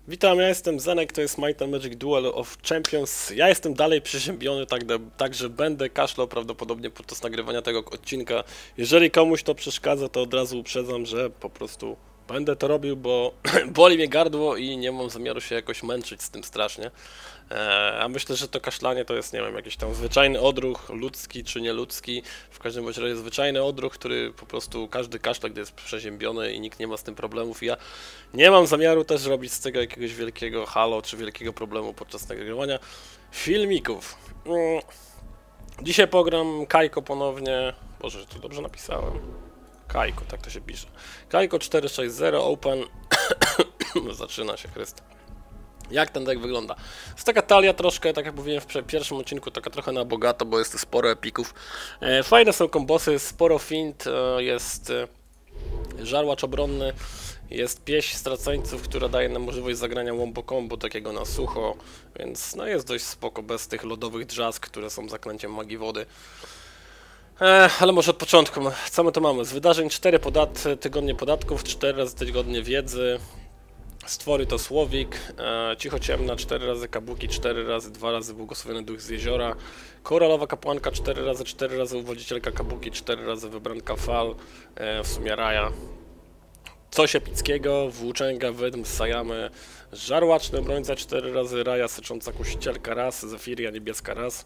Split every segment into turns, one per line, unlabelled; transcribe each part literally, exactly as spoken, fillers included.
Witam, ja jestem Zenek, to jest Might and Magic Duel of Champions. Ja jestem dalej przeziębiony, tak, tak że będę kaszlał prawdopodobnie podczas nagrywania tego odcinka. Jeżeli komuś to przeszkadza, to od razu uprzedzam, że po prostu będę to robił, bo boli mnie gardło i nie mam zamiaru się jakoś męczyć z tym strasznie. Eee, a myślę, że to kaszlanie to jest, nie wiem, jakiś tam zwyczajny odruch, ludzki czy nieludzki. W każdym bądź razie zwyczajny odruch, który po prostu każdy kaszle, gdy jest przeziębiony i nikt nie ma z tym problemów. I ja nie mam zamiaru też robić z tego jakiegoś wielkiego halo czy wielkiego problemu podczas nagrywania filmików. Mm. Dzisiaj pogram Kajko ponownie. Boże, czy dobrze napisałem? Kajko, tak to się pisze. Kajko cztery sześć zero Open. Zaczyna się, Chryste. Jak ten deck wygląda? Jest taka talia troszkę, tak jak mówiłem w pierwszym odcinku, taka trochę na bogato, bo jest sporo epików. E, fajne są kombosy, sporo fint, e, jest e, żarłacz obronny, jest pieśń straceńców, która daje nam możliwość zagrania wombo combo takiego na sucho, więc no jest dość spoko, bez tych lodowych drzask, które są zaklęciem magii wody. E, ale może od początku, co my to mamy? Z wydarzeń cztery podat tygodnie podatków, cztery razy tygodnie wiedzy. Stwory to Słowik, e, Cichociemna cztery razy Kabuki, cztery razy, dwa razy Błogosławiony Duch z Jeziora, Koralowa Kapłanka cztery razy, cztery razy Uwodzicielka Kabuki, cztery razy Wybranka Fal, e, w sumie Raja. Coś epickiego, Włóczęga, Wydm, Sajamy, Żarłaczny Obrońca cztery razy, Raja Sycząca Kusicielka raz, Zefiria Niebieska raz.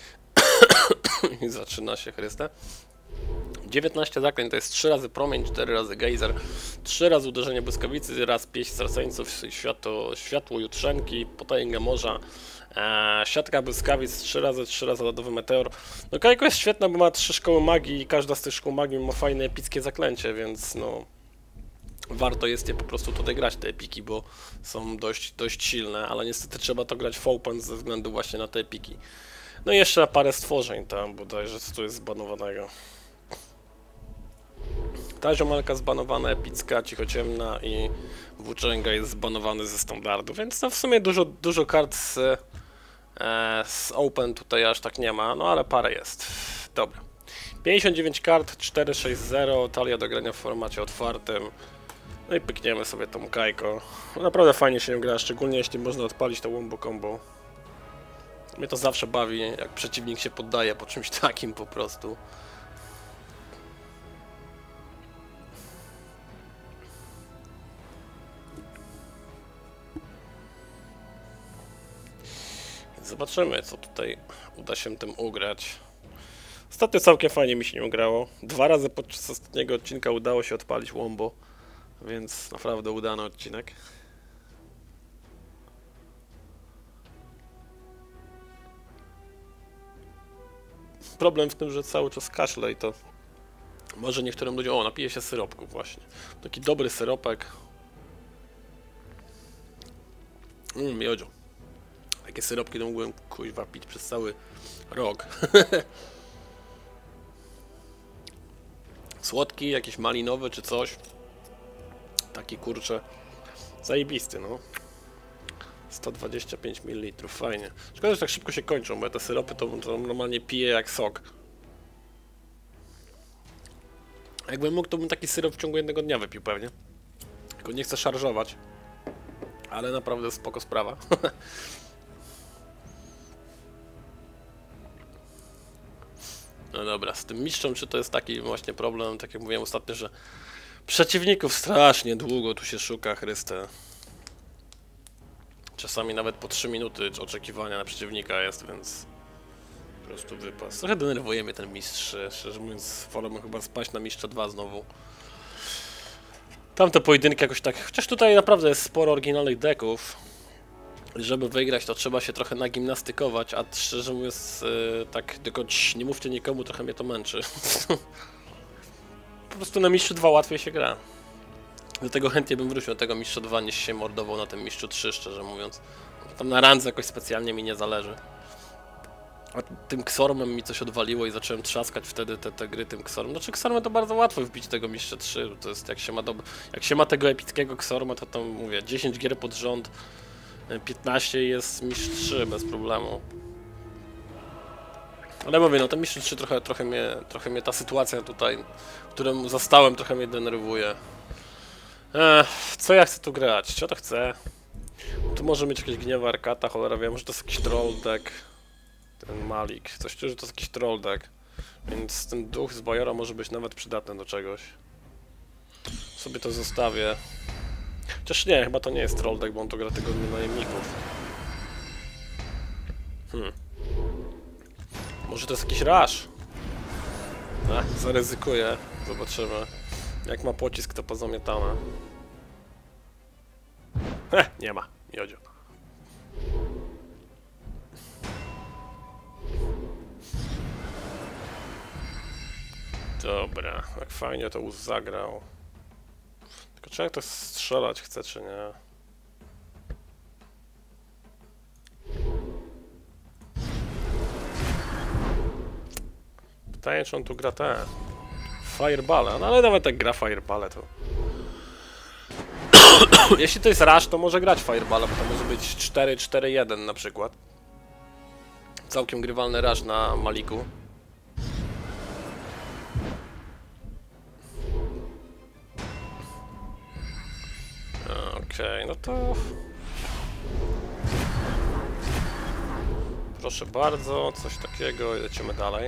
I zaczyna się, Chryste. dziewiętnaście zaklęć to jest trzy razy promień, cztery razy gejzer, trzy razy uderzenie błyskawicy, raz pieśń straceńców, światło, światło jutrzenki, potęga morza, e, siatka błyskawic, trzy razy, trzy razy lodowy meteor. No Kajko jest świetna, bo ma trzy szkoły magii i każda z tych szkół magii ma fajne epickie zaklęcie, więc no warto jest je po prostu tutaj grać, te epiki, bo są dość, dość silne, ale niestety trzeba to grać w open ze względu właśnie na te epiki. No i jeszcze parę stworzeń tam bodajże, co tu jest zbanowanego. Ta ziomalka zbanowana, epicka, cichociemna i włóczęga jest zbanowany ze standardu, więc no w sumie dużo, dużo kart z, e, z Open tutaj aż tak nie ma, no ale parę jest. Dobra. pięćdziesiąt dziewięć kart, cztery sześć zero, talia do grania w formacie otwartym. No i pykniemy sobie tą Kajko. No naprawdę fajnie się ją gra, szczególnie jeśli można odpalić to wombo combo. Mnie to zawsze bawi, jak przeciwnik się poddaje po czymś takim po prostu. Zobaczymy, co tutaj uda się tym ugrać. Ostatnio całkiem fajnie mi się nie ugrało. Dwa razy podczas ostatniego odcinka udało się odpalić wombo, więc naprawdę udany odcinek. Problem w tym, że cały czas kaszle i to może niektórym ludziom... O, napije się syropku właśnie. Taki dobry syropek. Mmm, miodzio. Takie syropki to mógłbym kuźwa pić przez cały rok. Słodki, jakiś malinowy czy coś. Taki kurczę. Zajebisty, no. sto dwadzieścia pięć mililitrów, fajnie. Szkoda, że tak szybko się kończą, bo ja te syropy to, to normalnie piję jak sok. Jakbym mógł, to bym taki syrop w ciągu jednego dnia wypił pewnie. Tylko nie chcę szarżować. Ale naprawdę spoko sprawa. No dobra, z tym mistrzem czy to jest taki właśnie problem, tak jak mówiłem ostatnio, że przeciwników strasznie długo tu się szuka, Chryste. Czasami nawet po trzy minuty oczekiwania na przeciwnika jest, więc po prostu wypas. Trochę denerwuje mnie ten mistrz, szczerze mówiąc, wolałbym chyba spaść na mistrza dwa znowu. Tamte pojedynki jakoś tak, chociaż tutaj naprawdę jest sporo oryginalnych decków. Żeby wygrać, to trzeba się trochę nagimnastykować, a szczerze mówiąc, yy, tak tylko cii, nie mówcie nikomu, trochę mnie to męczy. Po prostu na mistrzu dwa łatwiej się gra. Dlatego chętnie bym wrócił do tego mistrza dwa, niż się mordował na tym mistrzu trzy, szczerze mówiąc. Tam na randze jakoś specjalnie mi nie zależy. A tym Xormem mi coś odwaliło i zacząłem trzaskać wtedy te, te gry tym Xormem. Znaczy Xormem to bardzo łatwo wbić tego mistrza trzy, to jest jak się ma do... jak się ma tego epickiego Xorma, to tam mówię, dziesięć gier pod rząd, piętnaście jest mistrz trzy bez problemu. Ale mówię, no ten mistrz trzy trochę, trochę, mnie, trochę mnie ta sytuacja tutaj, którą zastałem, trochę mnie denerwuje. Ech, co ja chcę tu grać? Co to chcę? tu może mieć jakieś gniewa Arkata, cholera wiem, że to jest jakiś troll deck. Ten Malik, coś czuję, że to jest jakiś troll deck. Więc ten duch z Bajora może być nawet przydatny do czegoś. Sobie to zostawię. Chociaż nie, chyba to nie jest troll deck, bo on to gra tygodnie najemników. Hmm. Może to jest jakiś rush? Ech, zaryzykuję. Zobaczymy. Jak ma pocisk, to pozamiatamy. Heh, nie ma. Miodzio. Dobra, jak fajnie to już zagrał. Tylko czy jak to strzelać chce, czy nie? Pytanie, czy on tu gra te Fireballa, no ale nawet jak gra Fireballa, to... Jeśli to jest rush, to może grać Fireballa, bo to może być cztery cztery jeden na przykład. Całkiem grywalny rush na Maliku. Okej, okay, no to... Proszę bardzo, coś takiego i lecimy dalej.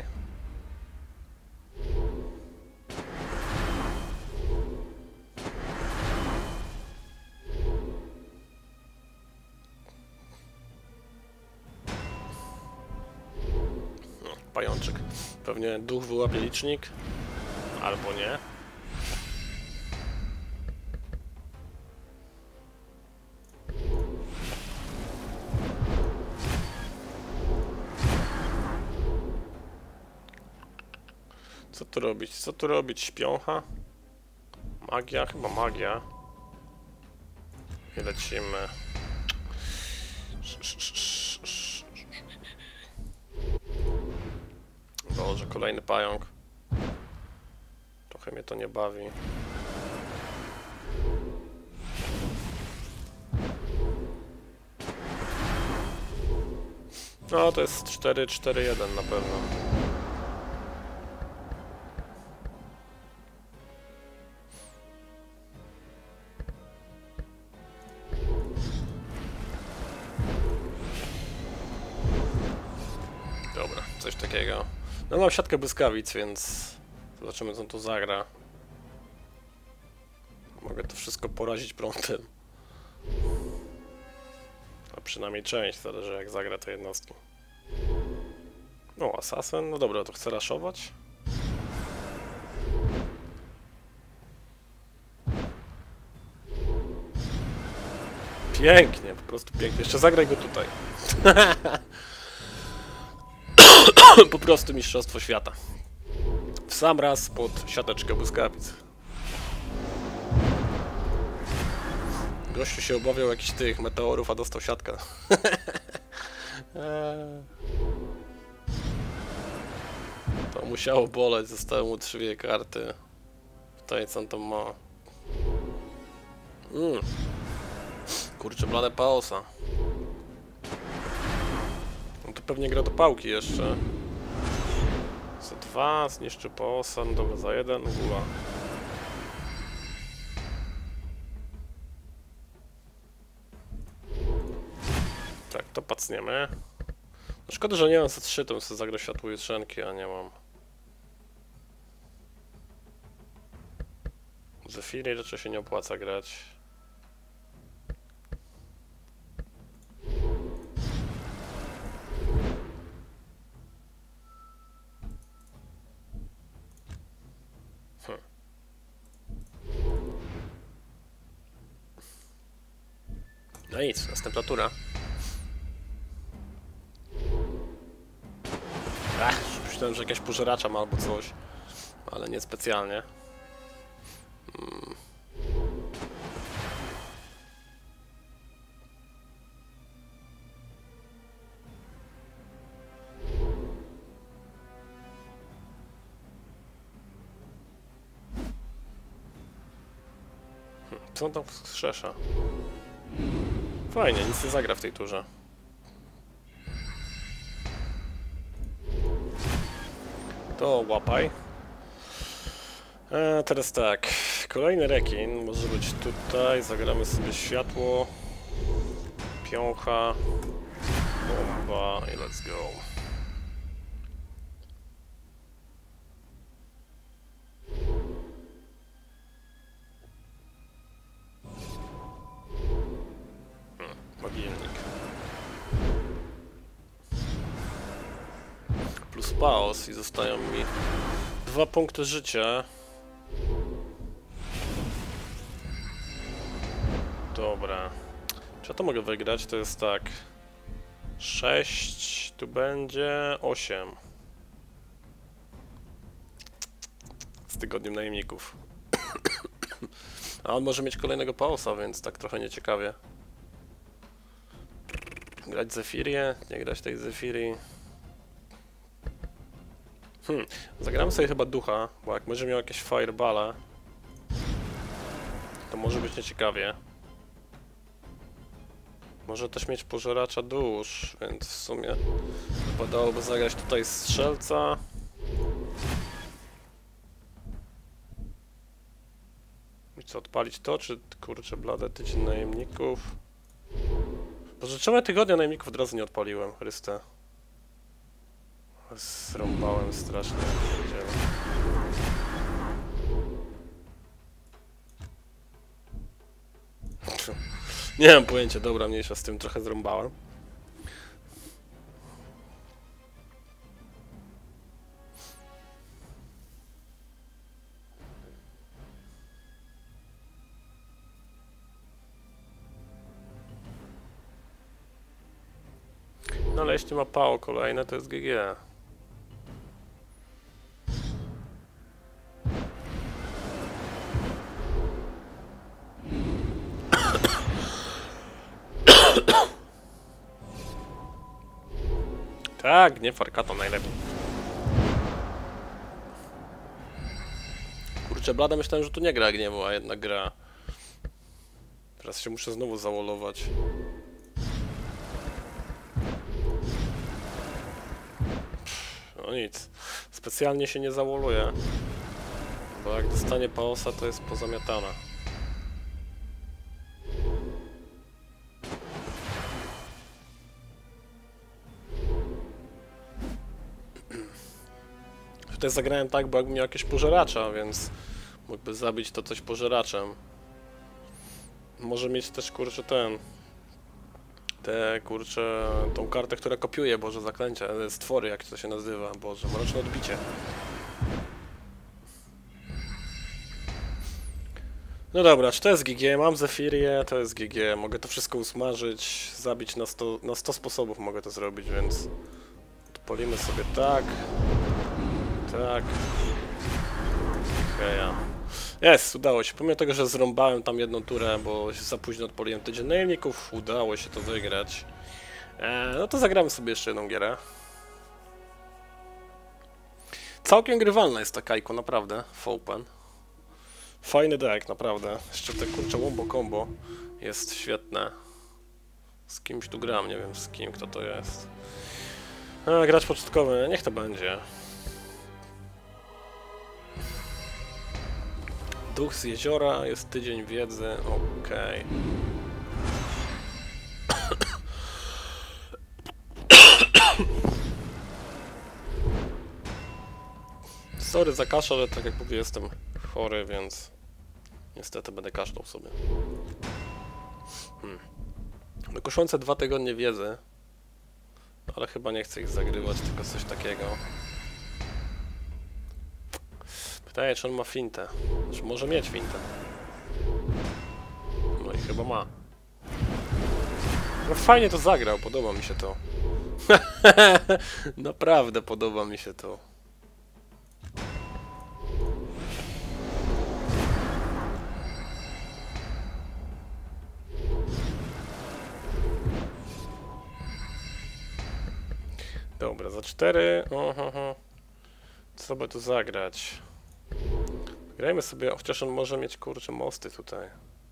No, pajączek. Pewnie duch wyłapie licznik. Albo nie. Co tu robić? Co tu robić? Śpiącha? Magia? Chyba magia. I lecimy. Boże, kolejny pająk. Trochę mnie to nie bawi. No, to jest cztery cztery jeden na pewno. Dobra, coś takiego. No mam siatkę błyskawic, więc zobaczymy, co on tu zagra. Mogę to wszystko porazić prądem. A przynajmniej część, zależy jak zagra te jednostki. No, Assassin, no dobra, to chcę raszować. Pięknie, po prostu pięknie. Jeszcze zagraj go tutaj. Po prostu mistrzostwo świata. W sam raz pod siateczkę błyskawic. Gościu się obawiał jakichś tych meteorów, a dostał siatkę. To musiało boleć, zostały mu dwie karty. Pytanie, co on tam ma. Mm. Kurczę, blade Paosa. No to pewnie gra do pałki jeszcze. Za dwa, zniszczy Paosa, no dobra, za jeden, gula. Tak, to pacniemy. No szkoda, że nie mam za trzy, to bym sobie zagrał światło jutrzenki, a nie mam. Zefiri raczej się nie opłaca grać. Hm. No nic, następna tura. Ech, myślałem, że jakaś pożeracza ma albo coś, ale nie specjalnie. Hmm. Co on tam wskrzesza? Fajnie, nic nie zagra w tej turze. To łapaj. E, teraz tak, kolejny rekin może być tutaj, zagramy sobie światło. Piącha. Bomba i let's go. Hmm, mogielnik. Plus paos i zostają mi dwa punkty życia. Dobra. Czy ja to mogę wygrać? To jest tak. sześć, tu będzie osiem. Z tygodniem najemników. A on może mieć kolejnego paosa, więc tak trochę nieciekawie. Grać Zefirię? Nie grać tej Zefirii. Hmm, zagramy sobie chyba ducha, bo jak będzie miał jakieś fireballa, to może być nieciekawie. Może też mieć pożeracza dusz, więc w sumie wypadałoby zagrać tutaj strzelca. I co, odpalić to, czy kurczę blade tydzień najemników? Boże, czemu ja tygodnia najemników od razu nie odpaliłem, Chryste? Zrąbałem strasznie. Nie mam pojęcia, dobra, mniejsza z tym, trochę zrąbałem. No ale jeśli ma pao kolejne, to jest G G. Tak, nie Farkato najlepiej. Kurczę, blada, myślałem, że tu nie gra gniewu, a jednak gra. Teraz się muszę znowu zawolować. No nic, specjalnie się nie zawoluję, bo jak dostanie paosa, to jest pozamiatana. Tutaj zagrałem tak, bo jakbym miał jakieś pożeracza, więc mógłby zabić to coś pożeraczem. Może mieć też, kurczę, ten... Te, kurczę, tą kartę, która kopiuje, Boże, zaklęcia, stwory, jak to się nazywa, Boże, mroczne odbicie. No dobra, czy to jest G G? Mam Zefirię, to jest G G, mogę to wszystko usmażyć, zabić na sto, na sto sposobów mogę to zrobić, więc... Odpalimy sobie tak... Tak... Heja. Jest, udało się. Pomimo tego, że zrąbałem tam jedną turę, bo za późno odpaliłem tydzień najemników, udało się to wygrać. Eee, no to zagramy sobie jeszcze jedną gierę. Całkiem grywalna jest ta Kajko, naprawdę, w Open. Fajny deck, naprawdę. Jeszcze te kurcze wombo combo jest świetne. Z kimś tu gram, nie wiem z kim, kto to jest. A, gracz początkowy, niech to będzie. Duch z jeziora, jest tydzień wiedzy, okej. Sorry za kaszel, ale tak jak mówię, jestem chory, więc niestety będę kaszlał sobie. Hmm. Kuszące dwa tygodnie wiedzy, ale chyba nie chcę ich zagrywać, tylko coś takiego. Pytanie, czy on ma fintę? Czy może mieć fintę? No i chyba ma. No fajnie to zagrał, podoba mi się to. Naprawdę podoba mi się to. Dobra, za cztery. Oho. Co by tu zagrać? Grajmy sobie, chociaż on może mieć, kurczę, mosty tutaj.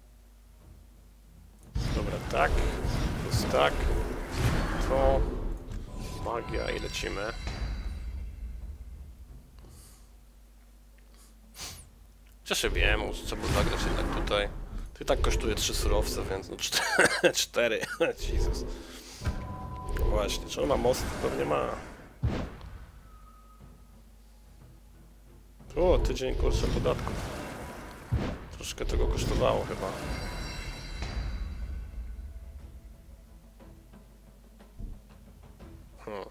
Dobra, tak. Plus tak. To. Magia i lecimy. Chociaż ja wiem, może trzeba zagrać jednak tutaj. I tak kosztuje trzy surowce, więc no cztery. Jezus. Właśnie, czy on ma most? Pewnie ma. O, tydzień kurczę podatków. Troszkę tego kosztowało chyba. Hmm.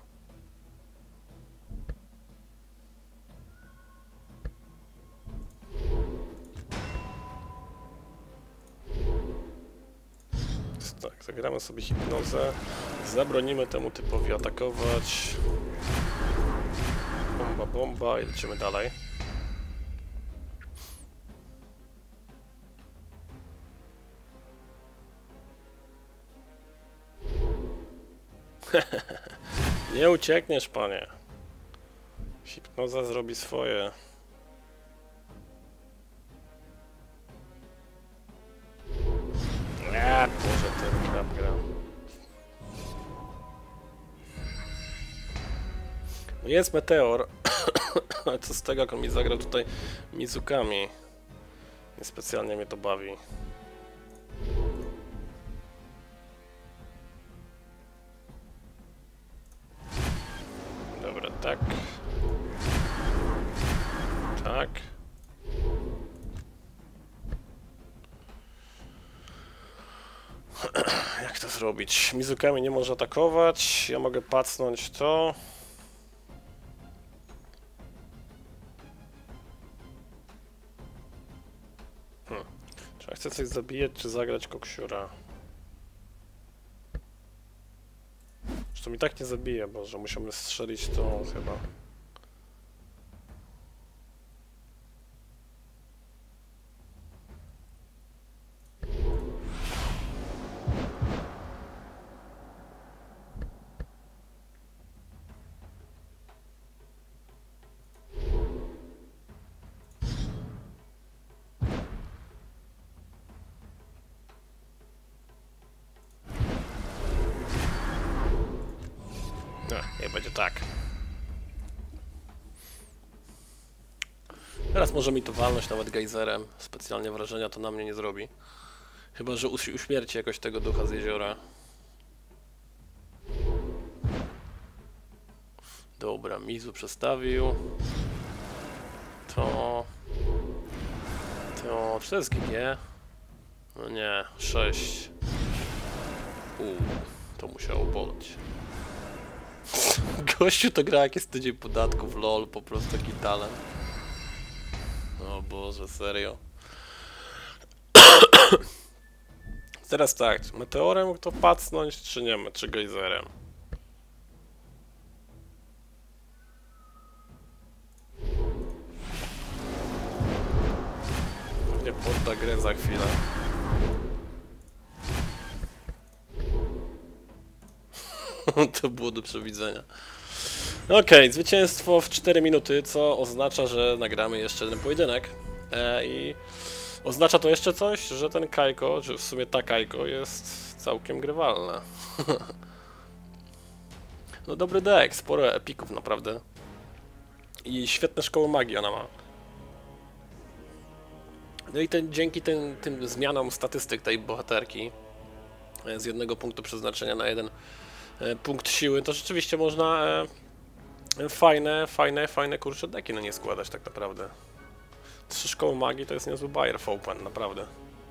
Tak, zagramy sobie hipnozę. Zabronimy temu typowi atakować. Bomba, bomba i lecimy dalej. Nie uciekniesz, panie. Hipnoza zrobi swoje. Nie, Boże, ten krab gra. No jest meteor, ale co z tego, jak on mi zagrał tutaj Mizukami. Niespecjalnie mnie to bawi. Dobra, tak. Tak. Jak to zrobić? Mizukami nie może atakować. Ja mogę pacnąć to. Hmm. Czy ja chcę coś zabijać, czy zagrać koksiura? Zresztą mi tak nie zabije, bo że musimy strzelić to chyba. No, nie będzie tak. Teraz może mi to walność nawet gejzerem. Specjalnie wrażenia to na mnie nie zrobi. Chyba że uś uśmierci jakoś tego ducha z jeziora. Dobra, Mizu przestawił. To... To... Czy to jest G G? No nie, sześć. Uuu, to musiało boleć. Gościu to gra jak jest tydzień podatków, lol, po prostu taki talent. O Boże, serio. Teraz tak, meteorem to pacnąć, czy nie, czy gejzerem? Pewnie podda grę za chwilę. To było do przewidzenia. Okej, okay, zwycięstwo w cztery minuty, co oznacza, że nagramy jeszcze jeden pojedynek. E, I oznacza to jeszcze coś, że ten Kajko, czy w sumie ta Kajko jest całkiem grywalna. No dobry deck, sporo epików naprawdę. I świetne szkoły magii ona ma. No i ten, dzięki tym, tym zmianom statystyk tej bohaterki z jednego punktu przeznaczenia na jeden punkt siły, to rzeczywiście można e, fajne, fajne, fajne kurcze deki na nie składać tak naprawdę. Trzy szkoły magii to jest niezły bajer w Open, naprawdę.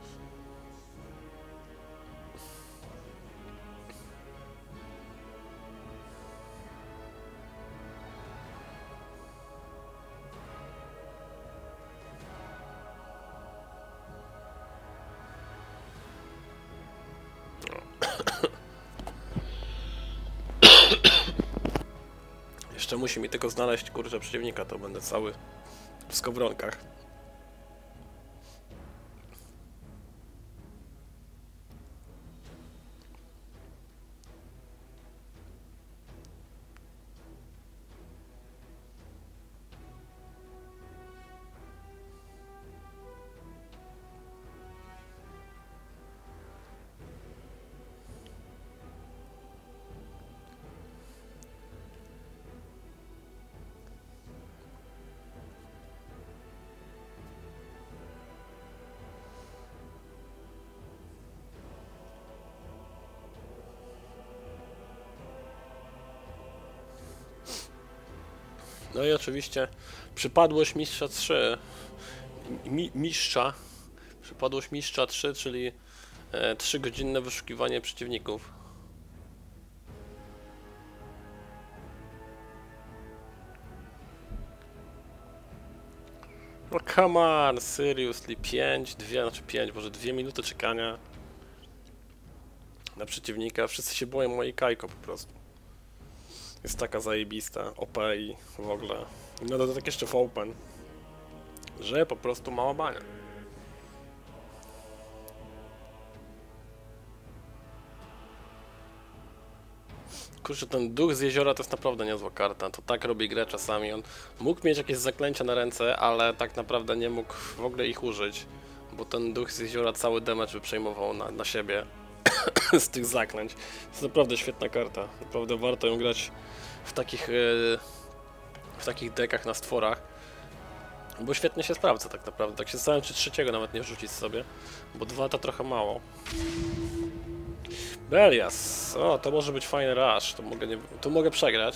Jeszcze musi mi tylko znaleźć kurczę przeciwnika, to będę cały w skowronkach. No i oczywiście przypadłość mistrza trzy. Mi, mistrza. Przypadłość mistrza trzy, czyli e, trzygodzinne wyszukiwanie przeciwników. No come on, seriously, pięć, dwie, znaczy pięć, może dwie minuty czekania na przeciwnika. Wszyscy się boją mojej Kajko po prostu. Jest taka zajebista, O P i w ogóle. No to tak jeszcze w Open, że po prostu mała bania. Kurczę, ten duch z jeziora to jest naprawdę niezła karta. To tak robi grę czasami. On mógł mieć jakieś zaklęcia na ręce, ale tak naprawdę nie mógł w ogóle ich użyć. Bo ten duch z jeziora cały damage by przejmował na, na siebie z tych zaklęć. To jest naprawdę świetna karta. Naprawdę warto ją grać w takich, yy, w takich dekach na stworach. Bo świetnie się sprawdza tak naprawdę. Tak się zastanawiam, czy trzeciego nawet nie rzucić sobie. Bo dwa to trochę mało. Belias, o, to może być fajny rush, to mogę, nie, to mogę przegrać.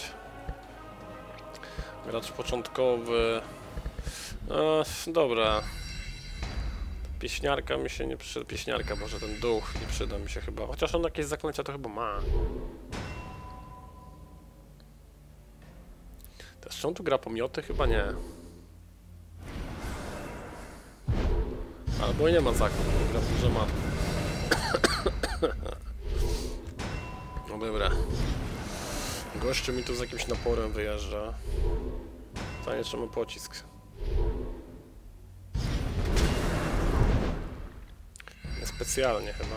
Gracz początkowy. No, dobra. Pieśniarka mi się nie przyda, pieśniarka, może ten duch nie przyda mi się chyba. Chociaż on jakieś zaklęcia to chyba ma. Teraz czy on tu gra pomioty? Chyba nie. Albo nie ma zaklęć, gra że ma. No dobra. Gościu mi tu z jakimś naporem wyjeżdża. Pytanie, czy ma pocisk. Niespecjalnie chyba.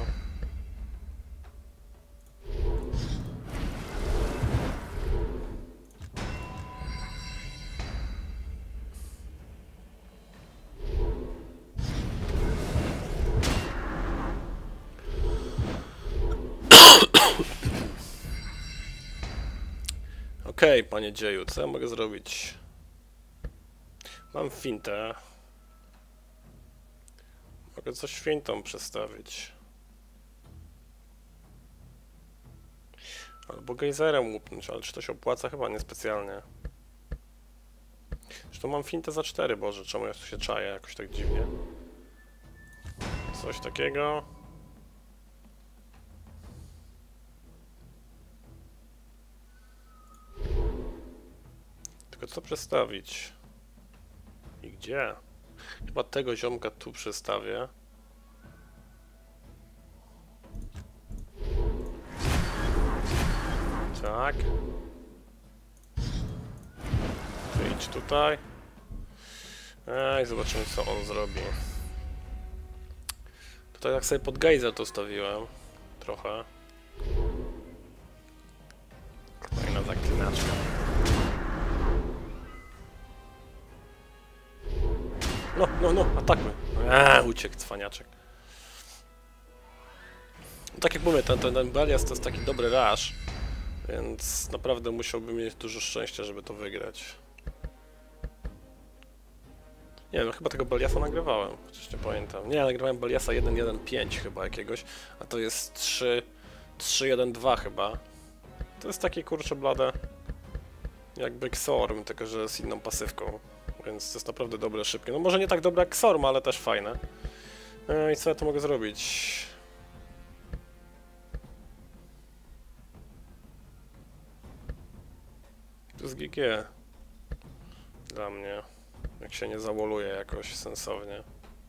Okej, okay, panie dzieju, co ja mogę zrobić? Mam fintę. Mogę coś fintą przestawić. Albo gejzerem łupnąć, ale czy to się opłaca? Chyba niespecjalnie. Zresztą mam fintę za cztery, boże, czemu ja tu się czaję jakoś tak dziwnie? Coś takiego. Tylko co przestawić? I gdzie? Chyba tego ziomka tu przestawię. Tak. Idź tutaj. Ej, zobaczymy co on zrobi. Tutaj tak sobie pod gejzer to stawiłem. Trochę. Kolejna zaklinaczka. No, no, no, atakuj. Eee, uciekł cwaniaczek. No, tak jak mówię, ten, ten, ten Belias to jest taki dobry rush, więc naprawdę musiałbym mieć dużo szczęścia, żeby to wygrać. Nie wiem, chyba tego Beliasa nagrywałem, chociaż nie pamiętam. Nie, nagrywałem Beliasa jeden jeden pięć chyba jakiegoś, a to jest trzy jeden dwa chyba. To jest takie kurcze blade jakby Xorm, tylko że z inną pasywką. Więc to jest naprawdę dobre, szybkie. No może nie tak dobre jak Xorm, ale też fajne. No i co ja tu mogę zrobić? To jest G G. Dla mnie. Jak się nie zawoluje jakoś sensownie.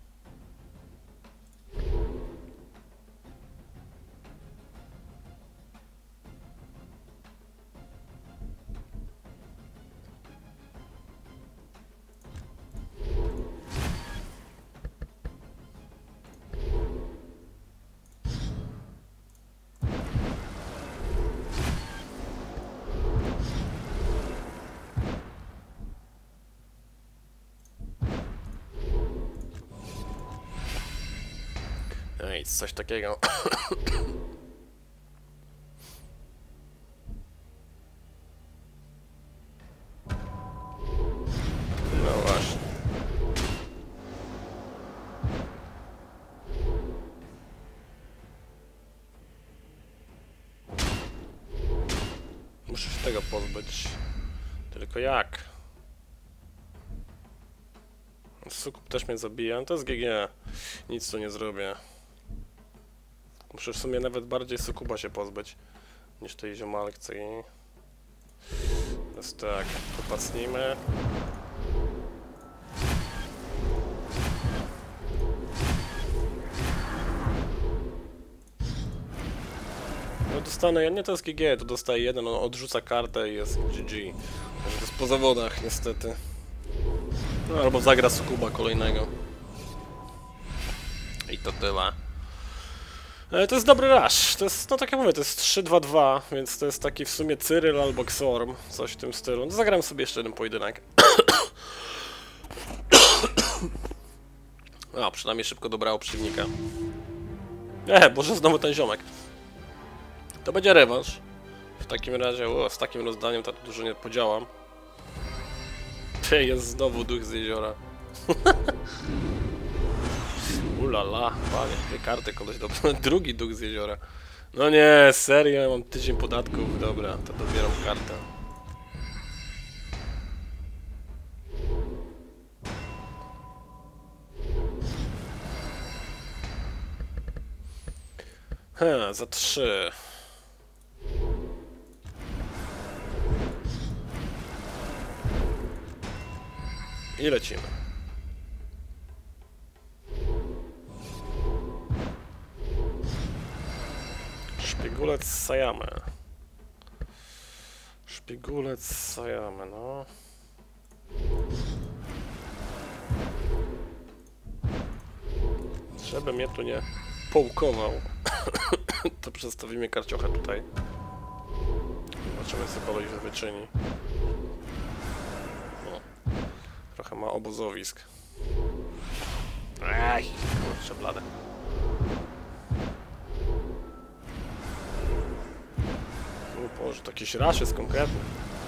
No i coś takiego. No właśnie. Muszę się tego pozbyć. Tylko jak? Sukup też mnie zabija, no to jest G G. Nic tu nie zrobię. Muszę w sumie nawet bardziej Sukuba się pozbyć niż tej ziomalkce. Teraz tak, popacnijmy. No dostanę, ja nie to jest G G, to dostaje jeden, on odrzuca kartę i jest G G. To jest po zawodach niestety. No, albo zagra Sukuba kolejnego. I to tyle. E, to jest dobry rush, to jest, no tak jak mówię, to jest trzy dwa dwa, więc to jest taki w sumie Cyril albo Xorm, coś w tym stylu. No zagram sobie jeszcze jeden pojedynek. A, przynajmniej szybko dobrało przeciwnika. E, boże, znowu ten ziomek. To będzie rewanż. W takim razie, o, z takim rozdaniem tak dużo nie podziałam. Ty, jest znowu duch z jeziora. Ulala, panie, dwie karty koleś dobrze. Drugi duch z jeziora. No nie, serio, ja mam tydzień podatków. Dobra, to dobieram kartę. He, za trzy. I lecimy. Szpiegulec Sayamy. Szpiegulec Sayamy, no. Żeby mnie tu nie połkował, to przestawimy karciochę tutaj. Zobaczymy, co koleś wyczyni. No. Trochę ma obozowisk. Aj, kurczę blade. O Boże, to jakiś rush jest konkretny.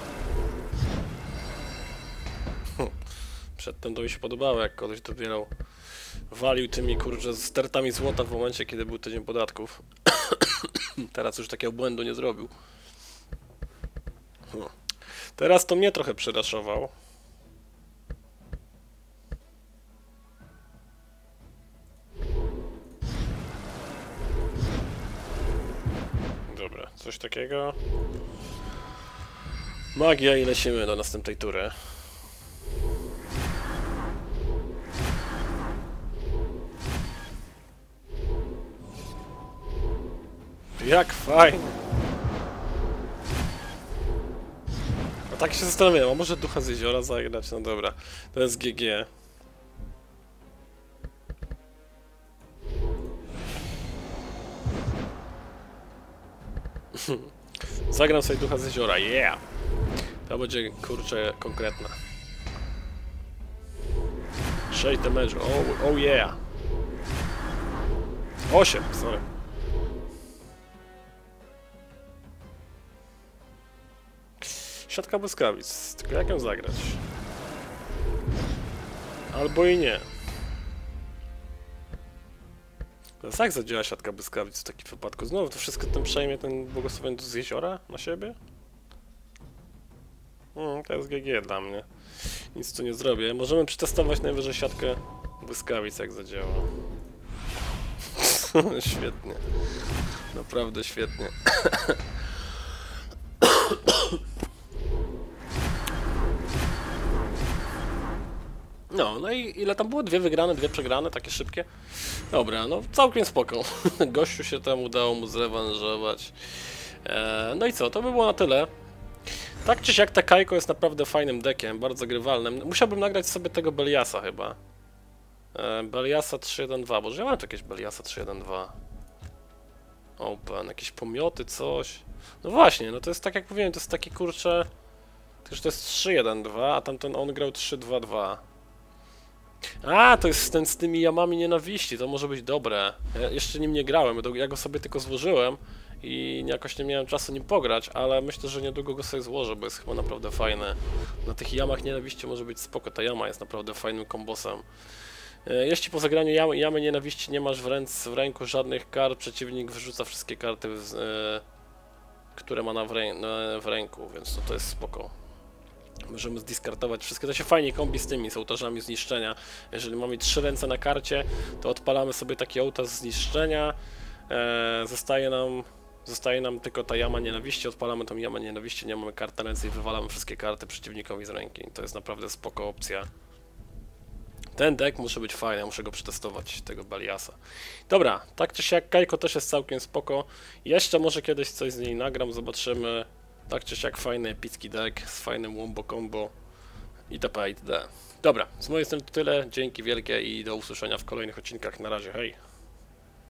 Przedtem to mi się podobało, jak koleś dobierał. Walił tymi, kurczę, stertami złota w momencie, kiedy był tydzień podatków. Teraz już takiego błędu nie zrobił. Teraz to mnie trochę przeraszował. Dobra, coś takiego. Magia i lecimy do następnej tury. Jak fajnie! A tak się zastanawiam, a może ducha z jeziora zagrać? No dobra, to jest G G. Zagram sobie ducha z jeziora, yeah! To będzie, kurczę, konkretna. sześć damage, oh, oh yeah! osiem, sorry. Siatka błyskawic, tylko jak ją zagrać? Albo i nie. Teraz jak zadziała siatka błyskawic w takim wypadku? Znowu to wszystko ten przejmie ten błogosławiony z jeziora na siebie? Hmm, to jest G G dla mnie. Nic tu nie zrobię. Możemy przetestować najwyżej siatkę błyskawic, jak zadziała. Świetnie. Naprawdę świetnie. No, no i ile tam było? Dwie wygrane, dwie przegrane, takie szybkie. Dobra, no całkiem spoko. Gościu się tam udało mu zrewanżować. Eee, no i co, to by było na tyle. Tak czy siak, Kajko jest naprawdę fajnym deckiem, bardzo grywalnym. Musiałbym nagrać sobie tego Beliasa chyba. Eee, Beliasa trzy jeden dwa, boże ja mam tu jakieś Beliasa trzy jeden dwa. Open, jakieś pomioty, coś. No właśnie, no to jest tak jak mówiłem, to jest taki kurczę... Tylko, to jest trzy jeden dwa, a tamten on grał trzy dwa dwa. A, to jest ten z tymi jamami nienawiści, to może być dobre. Ja jeszcze nim nie grałem, ja go sobie tylko złożyłem i jakoś nie miałem czasu nim pograć, ale myślę, że niedługo go sobie złożę, bo jest chyba naprawdę fajny. Na tych jamach nienawiści może być spoko, ta jama jest naprawdę fajnym kombosem. Jeśli po zagraniu jamy, jamy nienawiści nie masz w, ręc, w ręku żadnych kart, przeciwnik wyrzuca wszystkie karty, w, e, które ma na w, rę, na, w ręku, więc to, to jest spoko. Możemy zdiskartować wszystkie, to się fajnie kombi z tymi, z ołtarzami zniszczenia. Jeżeli mamy trzy ręce na karcie, to odpalamy sobie taki ołtarz zniszczenia, eee, zostaje nam zostaje nam tylko ta jama nienawiści, odpalamy tą jamę nienawiści, nie mamy kart na ręce i wywalamy wszystkie karty przeciwnikowi z ręki. To jest naprawdę spoko opcja. Ten deck musi być fajny, muszę go przetestować, tego Baliasa. Dobra, tak czy siak Kajko też jest całkiem spoko. Jeszcze może kiedyś coś z niej nagram, zobaczymy. Tak czy siak fajny epicki deck z fajnym wombo combo itp. itd. Dobra, z mojej strony to tyle, dzięki wielkie i do usłyszenia w kolejnych odcinkach. Na razie, hej!